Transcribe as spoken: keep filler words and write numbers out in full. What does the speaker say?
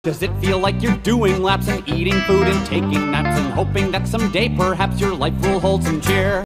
Does it feel like you're doing laps and eating food and taking naps and hoping that someday perhaps your life will hold some cheer?